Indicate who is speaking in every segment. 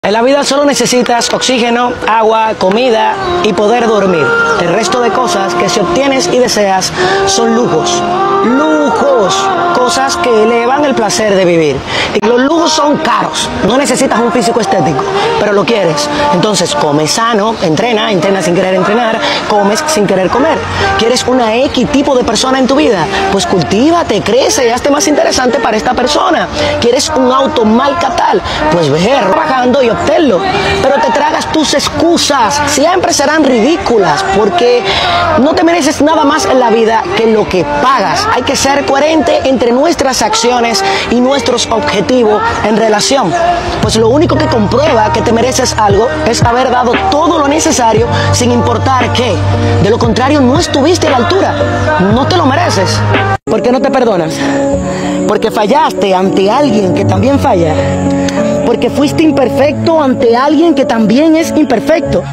Speaker 1: En la vida solo necesitas oxígeno, agua, comida y poder dormir. El resto de cosas que si obtienes y deseas son lujos. Lujos, cosas que elevan el placer de vivir. Y los lujos son caros. No necesitas un físico estético, pero lo quieres. Entonces come sano, entrena sin querer entrenar, comes sin querer comer. ¿Quieres una X tipo de persona en tu vida? Pues cultívate, crece y hazte más interesante para esta persona. ¿Quieres un auto Malcatal? Pues ve trabajando y obténlo. Pero te tragas tus excusas. Siempre serán ridículas porque no te mereces nada más en la vida que lo que pagas. Hay que ser coherente entre nuestras acciones y nuestros objetivos en relación. Pues lo único que comprueba que te mereces algo es haber dado todo lo necesario sin importar qué. De lo contrario, no estuviste a la altura. No te lo mereces. ¿Por qué no te perdonas? Porque fallaste ante alguien que también falla. Porque fuiste imperfecto ante alguien que también es imperfecto.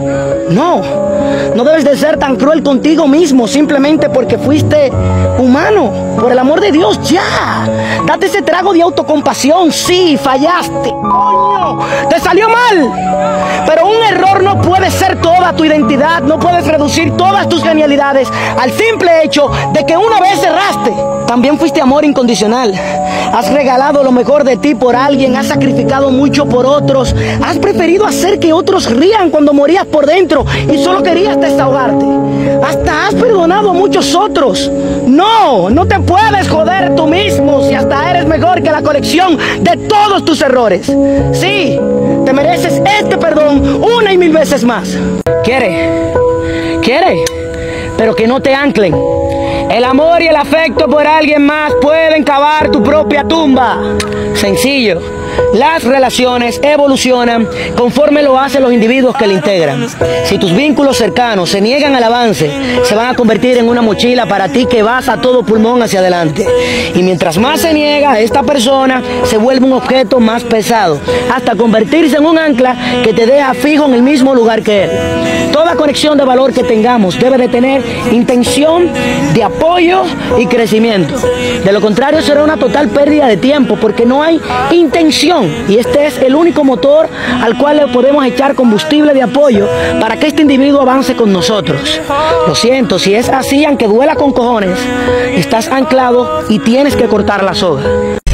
Speaker 1: No debes de ser tan cruel contigo mismo simplemente porque fuiste humano. Por el amor de Dios, ya. Date ese trago de autocompasión. Sí, fallaste. ¡Coño! ¡Te salió mal! Pero un error no puede ser toda tu identidad. No puedes reducir todas tus genialidades al simple hecho de que una vez erraste. También fuiste amor incondicional. Has regalado lo mejor de ti por alguien. Has sacrificado mucho por otros. Has preferido hacer que otros rían cuando morías por dentro y solo querías desahogarte. Hasta has perdonado a muchos otros. No te puedes joder tú mismo si hasta eres mejor que la colección de todos tus errores. Sí, te mereces este perdón 1 y 1000 veces más. Quiere, pero que no te anclen. El amor y el afecto por alguien más pueden cavar tu propia tumba. Sencillo. Las relaciones evolucionan conforme lo hacen los individuos que le integran. Si tus vínculos cercanos se niegan al avance, se van a convertir en una mochila para ti que vas a todo pulmón hacia adelante. Y mientras más se niega, esta persona se vuelve un objeto más pesado, hasta convertirse en un ancla que te deja fijo en el mismo lugar que él. Toda conexión de valor que tengamos debe de tener intención de apoyo y crecimiento. De lo contrario, será una total pérdida de tiempo porque no hay intención. Y este es el único motor al cual le podemos echar combustible de apoyo para que este individuo avance con nosotros. Lo siento, si es así, aunque duela con cojones, estás anclado y tienes que cortar la soga.